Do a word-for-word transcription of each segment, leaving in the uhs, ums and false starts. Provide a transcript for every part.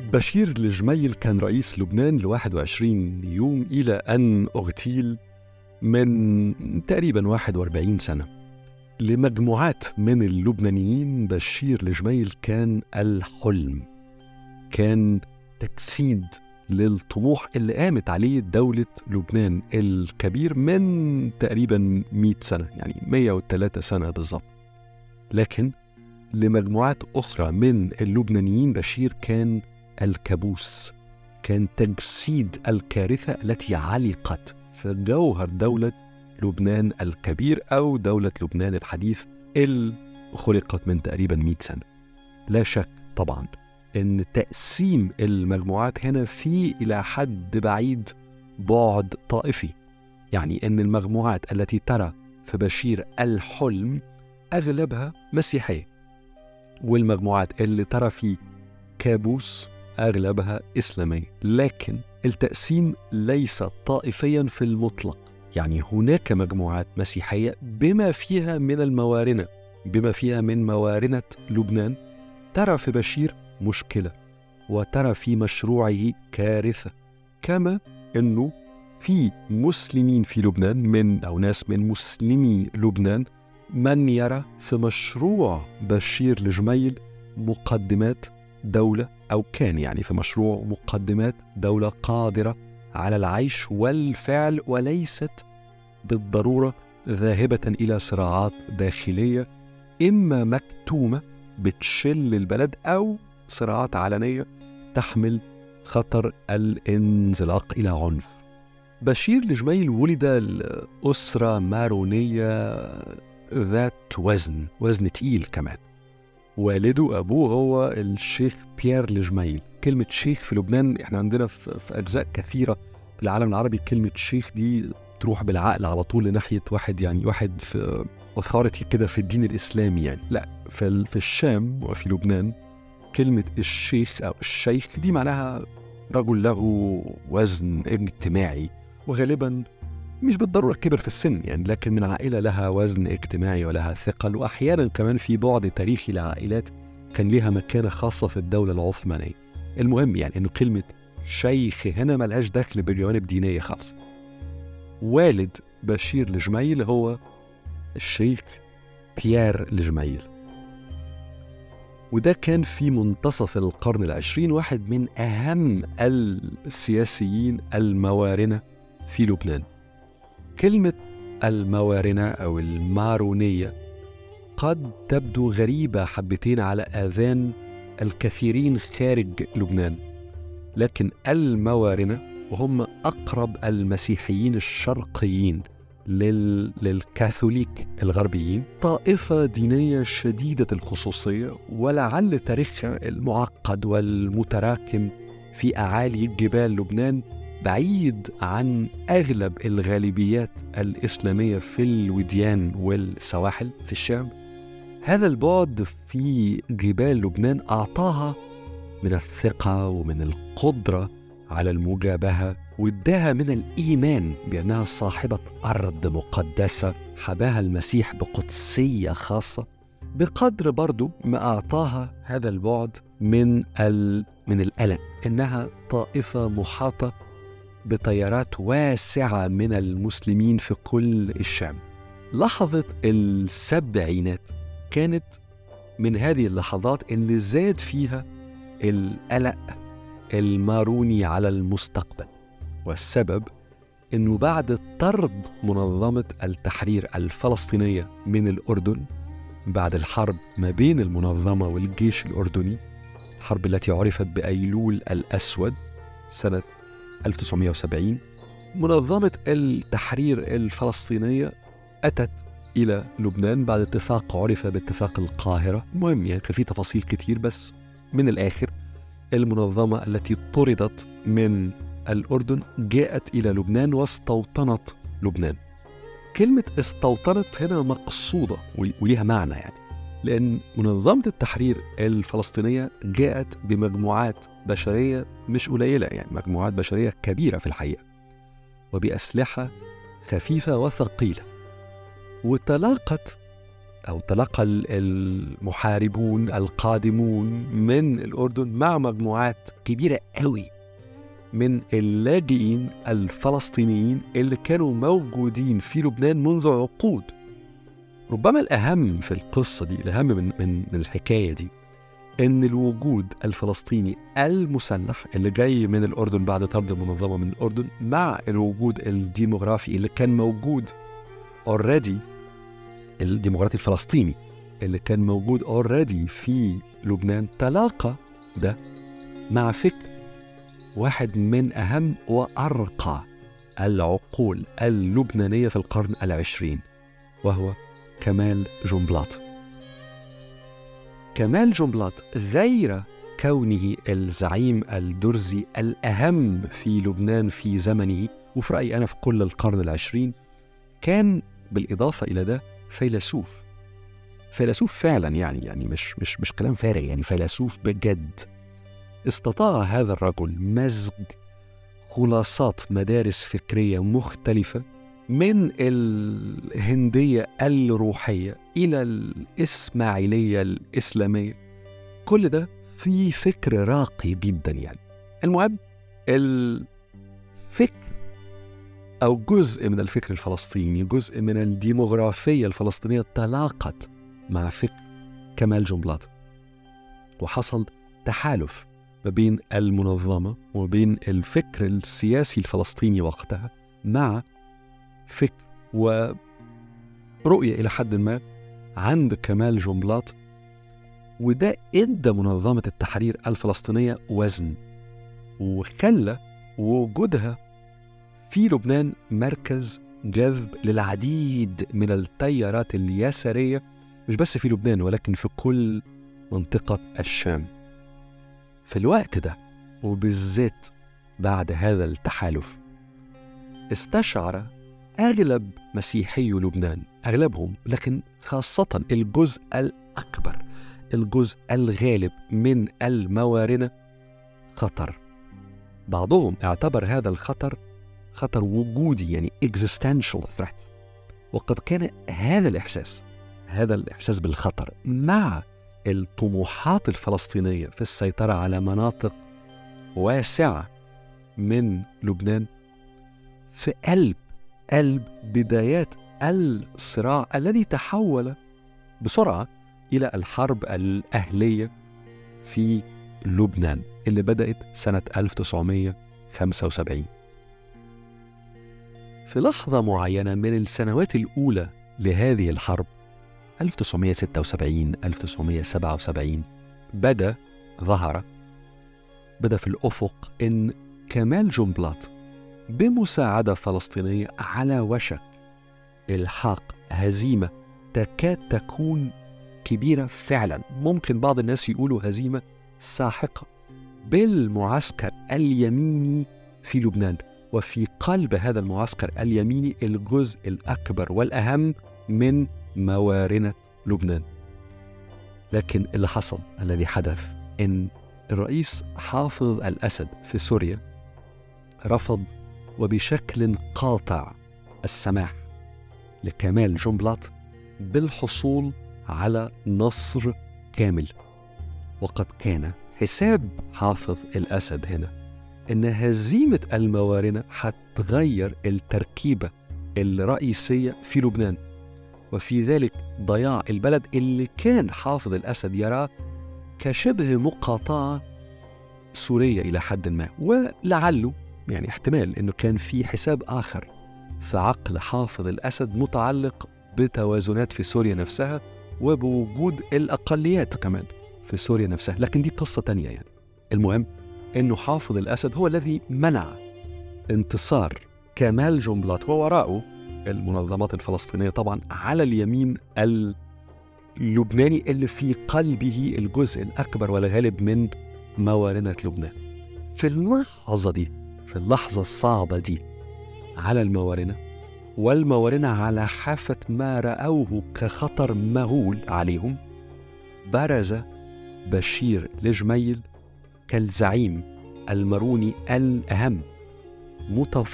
بشير الجميل كان رئيس لبنان لواحد وعشرين يوم إلى أن اغتيل من تقريبا واحد وأربعين سنة. لمجموعات من اللبنانيين بشير الجميل كان الحلم، كان تجسيد للطموح اللي قامت عليه دولة لبنان الكبير من تقريبا مئة سنة، يعني مئة وثلاثة سنة بالضبط. لكن لمجموعات أخرى من اللبنانيين بشير كان الكابوس، كان تجسيد الكارثة التي علقت في جوهر دولة لبنان الكبير أو دولة لبنان الحديث اللي خلقت من تقريبا مئة سنة. لا شك طبعا أن تقسيم المجموعات هنا في إلى حد بعيد بعد طائفي، يعني أن المجموعات التي ترى في بشير الحلم أغلبها مسيحية، والمجموعات اللي ترى في كابوس أغلبها إسلامية. لكن التقسيم ليس طائفيا في المطلق، يعني هناك مجموعات مسيحية بما فيها من الموارنة، بما فيها من موارنة لبنان، ترى في بشير مشكلة وترى في مشروعه كارثة، كما أنه في مسلمين في لبنان من أو ناس من مسلمي لبنان من يرى في مشروع بشير الجميل مقدمات دولة، أو كان يعني في مشروع مقدمات دولة قادرة على العيش والفعل، وليست بالضرورة ذاهبة إلى صراعات داخلية إما مكتومة بتشل البلد، أو صراعات علنية تحمل خطر الانزلاق إلى عنف. بشير الجميل ولد لأسرة مارونية ذات وزن وزن تقيل كمان. والده أبوه هو الشيخ بيير الجميل. كلمة شيخ في لبنان إحنا عندنا في, في أجزاء كثيرة في العالم العربي كلمة شيخ دي تروح بالعقل على طول لناحية واحد، يعني واحد في أثارتي كده في الدين الإسلامي يعني. لا، في, في الشام وفي لبنان كلمة الشيخ أو الشيخ دي معناها رجل له وزن اجتماعي، وغالبا مش بالضرورة كبر في السن يعني، لكن من عائلة لها وزن اجتماعي ولها ثقل، وأحيانا كمان في بعد تاريخي لعائلات كان لها مكانة خاصة في الدولة العثمانية. المهم يعني أنه كلمة شيخ هنا ملهاش دخل بجوانب دينية خاصة. والد بشير الجميل هو الشيخ بيير الجميل، وده كان في منتصف القرن العشرين، واحد من أهم السياسيين الموارنة في لبنان. كلمة الموارنة أو المارونية قد تبدو غريبة حبتين على آذان الكثيرين خارج لبنان، لكن الموارنة وهم أقرب المسيحيين الشرقيين لل... للكاثوليك الغربيين، طائفة دينية شديدة الخصوصية، ولعل تاريخها المعقد والمتراكم في أعالي جبال لبنان بعيد عن أغلب الغالبيات الإسلامية في الوديان والسواحل في الشام. هذا البعد في جبال لبنان أعطاها من الثقة ومن القدرة على المجابهة، واداها من الإيمان بأنها صاحبة أرض مقدسة حباها المسيح بقدسية خاصة، بقدر برضو ما أعطاها هذا البعد من ال... من القلق إنها طائفة محاطة بتيارات واسعة من المسلمين في كل الشام. لحظة السبعينات كانت من هذه اللحظات اللي زاد فيها القلق الماروني على المستقبل، والسبب أنه بعد طرد منظمة التحرير الفلسطينية من الأردن بعد الحرب ما بين المنظمة والجيش الأردني، الحرب التي عرفت بأيلول الأسود سنة ألف وتسعمائة وسبعين، منظمة التحرير الفلسطينية أتت إلى لبنان بعد اتفاق عرف باتفاق القاهرة. المهم يعني كان في تفاصيل كتير، بس من الآخر المنظمة التي طردت من الأردن جاءت إلى لبنان واستوطنت لبنان. كلمة استوطنت هنا مقصودة وليها معنى يعني، لأن منظمة التحرير الفلسطينية جاءت بمجموعات بشرية مش قليلة، يعني مجموعات بشرية كبيرة في الحقيقة، وبأسلحة خفيفة وثقيلة، وتلاقت أو تلقى المحاربون القادمون من الأردن مع مجموعات كبيرة قوي من اللاجئين الفلسطينيين اللي كانوا موجودين في لبنان منذ عقود. ربما الأهم في القصة دي، الأهم من, من الحكاية دي، إن الوجود الفلسطيني المسلح اللي جاي من الأردن بعد طرد المنظمة من الأردن مع الوجود الديموغرافي اللي كان موجود already، الديموغرافي الفلسطيني اللي كان موجود already في لبنان، تلاقى ده مع فكر واحد من أهم وأرقى العقول اللبنانية في القرن العشرين، وهو كمال جنبلاط. كمال جنبلاط غير كونه الزعيم الدرزي الأهم في لبنان في زمنه، وفي رأيي أنا في كل القرن العشرين، كان بالإضافة إلى ده فيلسوف. فيلسوف فعلا، يعني يعني مش مش مش كلام فارغ، يعني فيلسوف بجد. استطاع هذا الرجل مزج خلاصات مدارس فكرية مختلفة من الهندية الروحية إلى الإسماعيلية الإسلامية، كل ده في فكر راقي جدا. يعني المهم، الفكر أو جزء من الفكر الفلسطيني، جزء من الديموغرافية الفلسطينية، تلاقت مع فكر كمال جنبلاط، وحصل تحالف ما بين المنظمة وبين الفكر السياسي الفلسطيني وقتها مع فكر ورؤية إلى حد ما عند كمال جنبلاط، وده إدى منظمة التحرير الفلسطينية وزن، وخلى وجودها في لبنان مركز جذب للعديد من التيارات اليسارية، مش بس في لبنان ولكن في كل منطقة الشام. في الوقت ده، وبالذات بعد هذا التحالف، استشعر أغلب مسيحي لبنان، أغلبهم، لكن خاصة الجزء الأكبر، الجزء الغالب من الموارنة، خطر. بعضهم اعتبر هذا الخطر خطر وجودي، يعني existential threat. وقد كان هذا الإحساس هذا الإحساس بالخطر مع الطموحات الفلسطينية في السيطرة على مناطق واسعة من لبنان في قلب قلب بدايات الصراع الذي تحول بسرعة إلى الحرب الأهلية في لبنان اللي بدأت سنة ألف وتسعمائة وخمسة وسبعين. في لحظة معينة من السنوات الأولى لهذه الحرب، ألف وتسعمائة وستة وسبعين ألف وتسعمائة وسبعة وسبعين، بدأ ظهر بدأ في الأفق إن كمال جنبلاط بمساعدة فلسطينية على وشك إلحاق هزيمة تكاد تكون كبيرة فعلا، ممكن بعض الناس يقولوا هزيمة ساحقة، بالمعسكر اليميني في لبنان. وفي قلب هذا المعسكر اليميني الجزء الأكبر والأهم من موارنة لبنان. لكن اللي حصل، الذي حدث، إن الرئيس حافظ الأسد في سوريا رفض وبشكل قاطع السماح لكمال جنبلاط بالحصول على نصر كامل. وقد كان حساب حافظ الأسد هنا إن هزيمة الموارنة هتغير التركيبة الرئيسية في لبنان، وفي ذلك ضياع البلد اللي كان حافظ الأسد يراه كشبه مقاطعة سورية إلى حد ما. ولعله يعني احتمال إنه كان في حساب آخر في عقل حافظ الأسد متعلق بتوازنات في سوريا نفسها وبوجود الأقليات كمان في سوريا نفسها، لكن دي قصة تانية. يعني المهم إنه حافظ الأسد هو الذي منع انتصار كمال جنبلاط، ووراءه المنظمات الفلسطينية طبعا على اليمين اللبناني اللي في قلبه الجزء الأكبر والغالب من موارنة لبنان. في اللحظة دي، في اللحظة الصعبة دي على الموارنة، والموارنة على حافة ما رأوه كخطر مهول عليهم، برز بشير الجميل كالزعيم الماروني الأهم،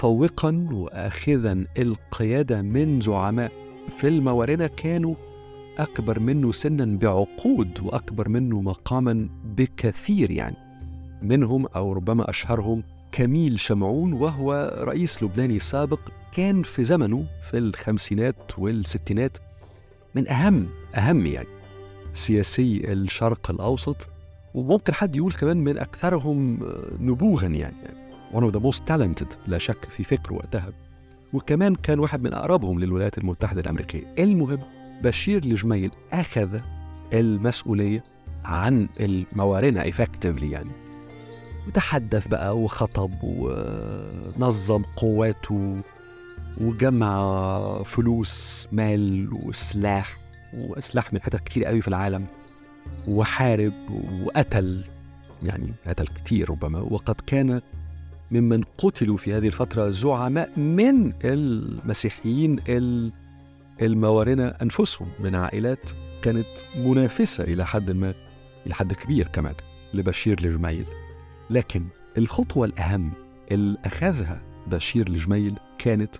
متفوقا وآخذا القيادة من زعماء في الموارنة كانوا أكبر منه سنا بعقود وأكبر منه مقاما بكثير يعني. منهم أو ربما أشهرهم كميل شمعون، وهو رئيس لبناني سابق كان في زمنه في الخمسينات والستينات من أهم أهم يعني سياسي الشرق الأوسط، وممكن حد يقول كمان من أكثرهم نبوغاً يعني one of the most talented لا شك في فكره وقتها، وكمان كان واحد من أقربهم للولايات المتحدة الأمريكية. المهم بشير الجميل أخذ المسؤولية عن الموارنة effectively يعني، وتحدث بقى وخطب ونظم قواته وجمع فلوس مال وسلاح وسلاح من حتت كتير قوي في العالم، وحارب وقتل يعني قتل كتير ربما، وقد كان ممن قتلوا في هذه الفترة زعماء من المسيحيين الموارنة أنفسهم من عائلات كانت منافسة إلى حد ما إلى حد كبير كمان لبشير الجميل. لكن الخطوة الأهم اللي أخذها بشير الجميل كانت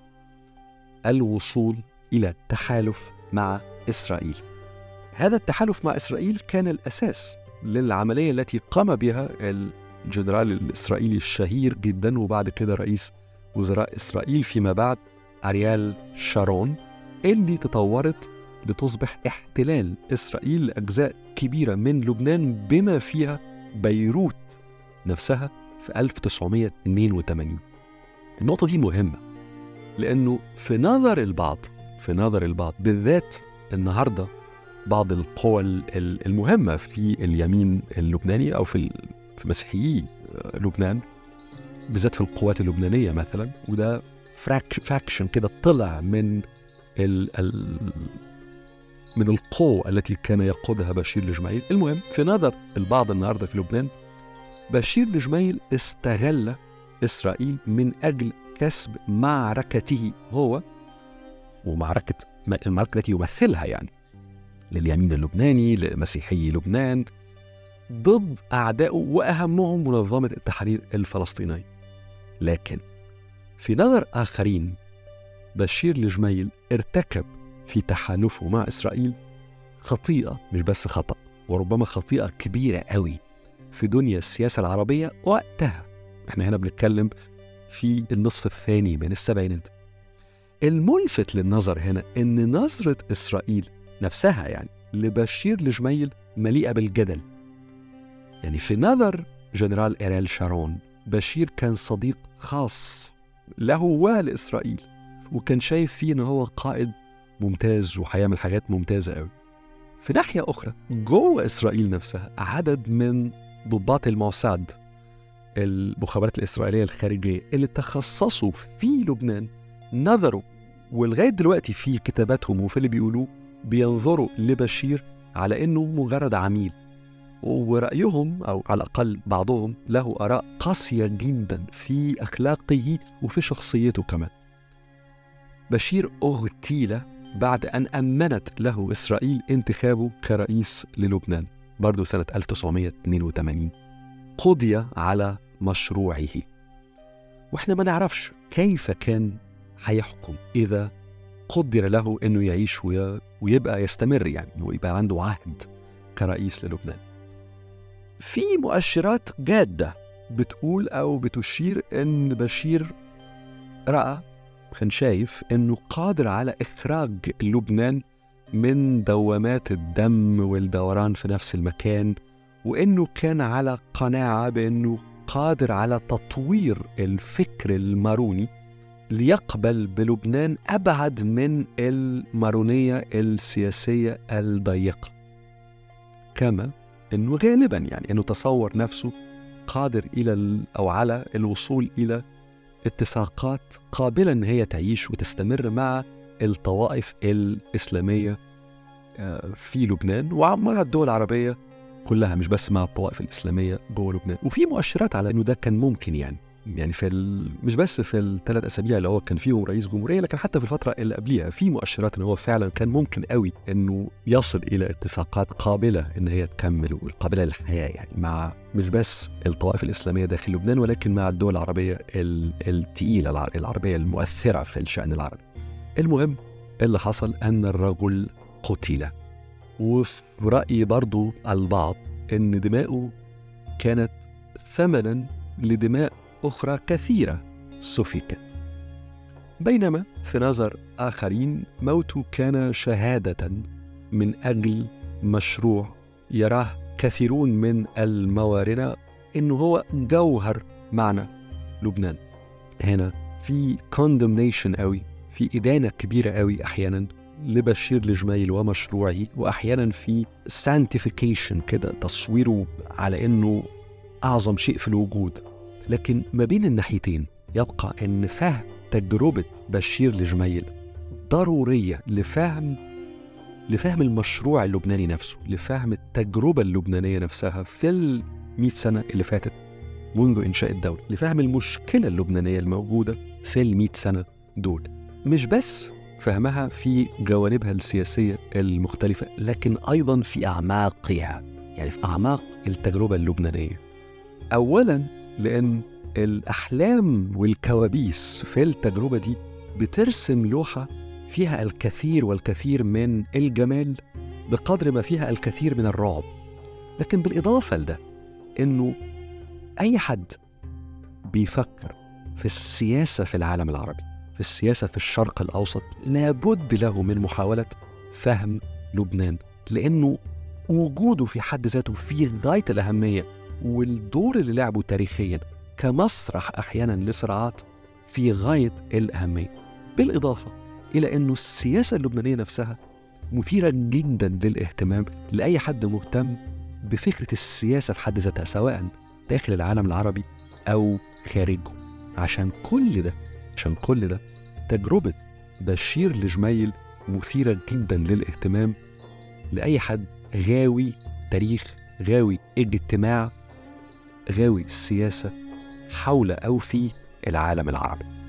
الوصول إلى تحالف مع إسرائيل. هذا التحالف مع إسرائيل كان الأساس للعملية التي قام بها الجنرال الإسرائيلي الشهير جدا وبعد كده رئيس وزراء إسرائيل فيما بعد أريال شارون، اللي تطورت لتصبح احتلال إسرائيل لأجزاء كبيرة من لبنان بما فيها بيروت نفسها في ألف وتسعمائة واثنين وثمانين. النقطة دي مهمة لأنه في نظر البعض في نظر البعض بالذات النهاردة بعض القوى المهمة في اليمين اللبناني أو في في مسيحيي لبنان بالذات في القوات اللبنانية مثلا، وده فاكشن كده طلع من ال ال من القوة التي كان يقودها بشير الجميل. المهم في نظر البعض النهاردة في لبنان بشير الجميل استغل إسرائيل من أجل كسب معركته هو ومعركة المعركة التي يمثلها يعني لليمين اللبناني لمسيحي لبنان ضد أعدائه وأهمهم منظمة التحرير الفلسطينية. لكن في نظر آخرين بشير الجميل ارتكب في تحالفه مع إسرائيل خطيئة، مش بس خطأ، وربما خطيئة كبيرة قوي في دنيا السياسة العربية وقتها. احنا هنا بنتكلم في النصف الثاني من السبعينات. الملفت للنظر هنا ان نظرة إسرائيل نفسها يعني لبشير الجميل مليئة بالجدل. يعني في نظر جنرال أريال شارون بشير كان صديق خاص له ولإسرائيل، وكان شايف فيه انه هو قائد ممتاز وهيعمل حاجات ممتازة قوي. في ناحية أخرى جوه إسرائيل نفسها عدد من ضباط الموساد المخابرات الإسرائيلية الخارجية اللي تخصصوا في لبنان نظروا ولغاية دلوقتي في كتاباتهم وفي اللي بيقولوه بينظروا لبشير على إنه مجرد عميل، ورأيهم أو على الأقل بعضهم له آراء قاسية جدا في أخلاقه وفي شخصيته كمان. بشير اغتيل بعد أن أمنت له إسرائيل انتخابه كرئيس للبنان برضو سنة ألف وتسعمائة واثنين وثمانين. قضي على مشروعه، وإحنا ما نعرفش كيف كان هيحكم إذا قدر له أنه يعيش ويبقى يستمر يعني ويبقى عنده عهد كرئيس للبنان. في مؤشرات جادة بتقول أو بتشير أن بشير رأى كان شايف أنه قادر على إخراج لبنان من دوامات الدم والدوران في نفس المكان، وأنه كان على قناعة بأنه قادر على تطوير الفكر الماروني ليقبل بلبنان أبعد من المارونية السياسية الضيقة، كما أنه غالبا يعني أنه تصور نفسه قادر إلى أو على الوصول إلى اتفاقات قابلة أن هي تعيش وتستمر مع الطوائف الإسلامية في لبنان ومع الدول العربية كلها، مش بس مع الطوائف الإسلامية جوه لبنان. وفي مؤشرات على أنه ده كان ممكن يعني يعني في مش بس في الثلاث أسابيع اللي هو كان فيهم رئيس جمهورية، لكن حتى في الفترة اللي قبليها في مؤشرات أنه هو فعلا كان ممكن قوي أنه يصل إلى اتفاقات قابلة أن هي تكمل والقابلة للحياة يعني مع مش بس الطوائف الإسلامية داخل لبنان ولكن مع الدول العربية التقيلة العربية المؤثرة في الشأن العربي. المهم اللي حصل أن الرجل قتل وفي رأي برضو البعض إن دماؤه كانت ثمنا لدماء أخرى كثيرة سفكت، بينما في نظر آخرين موته كان شهادة من أجل مشروع يراه كثيرون من الموارنة إنه هو جوهر معنى لبنان. هنا في condemnation قوي، في إدانة كبيرة قوي أحيانا لبشير الجميل ومشروعه، وأحيانا في sanctification كده، تصويره على إنه أعظم شيء في الوجود. لكن ما بين الناحيتين يبقى إن فهم تجربة بشير الجميل ضرورية لفهم لفهم المشروع اللبناني نفسه، لفهم التجربة اللبنانية نفسها في المئة سنة اللي فاتت منذ إنشاء الدولة، لفهم المشكلة اللبنانية الموجودة في المئة سنة دول. مش بس فهمها في جوانبها السياسية المختلفة، لكن أيضا في أعماقها، يعني في أعماق التجربة اللبنانية. أولا لأن الأحلام والكوابيس في التجربة دي بترسم لوحة فيها الكثير والكثير من الجمال بقدر ما فيها الكثير من الرعب. لكن بالإضافة لده إنه أي حد بيفكر في السياسة في العالم العربي، في السياسة في الشرق الأوسط، لابد له من محاولة فهم لبنان، لأنه وجوده في حد ذاته في غاية الأهمية، والدور اللي لعبه تاريخيا كمسرح أحيانا لصراعات في غاية الأهمية. بالإضافة إلى أنه السياسة اللبنانية نفسها مثيرة جدا للاهتمام لأي حد مهتم بفكرة السياسة في حد ذاتها، سواء داخل العالم العربي أو خارجه. عشان كل ده عشان كل ده تجربة بشير الجميل مثيرة جدا للاهتمام لأي حد غاوي تاريخ، غاوي اجتماع، غاوي السياسة حول أو في العالم العربي.